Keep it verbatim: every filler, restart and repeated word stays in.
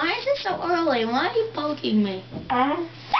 Why is it so early? Why are you poking me? Uh,